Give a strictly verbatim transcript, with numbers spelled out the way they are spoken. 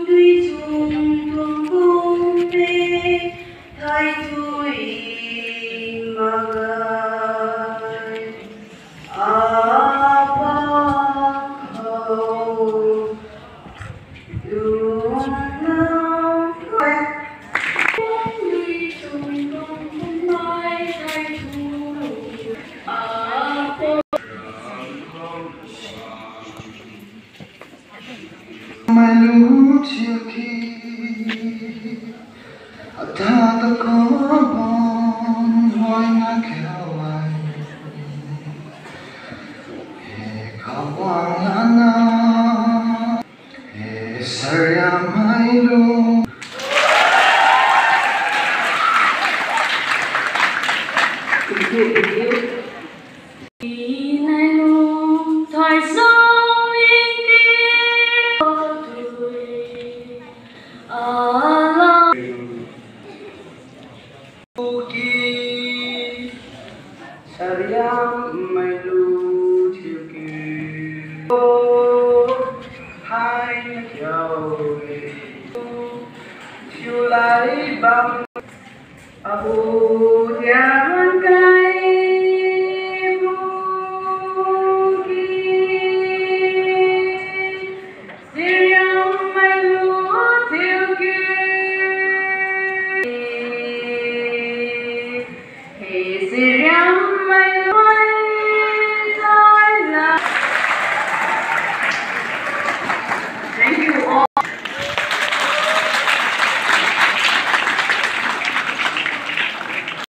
tuy chung thuồng cung mê thay tôi mà gài à bác hầu luôn nào tuy chung thuồng cung mai thay tôi à mai lúc chiều khi ta ta có bon hỏi na kéo ai e kawang ana e sarya mai lu này luôn thời sống yên kia tuổi ở lòng ki saryam mai lu chiều kỳ ô hai chiều chiều lại bằng à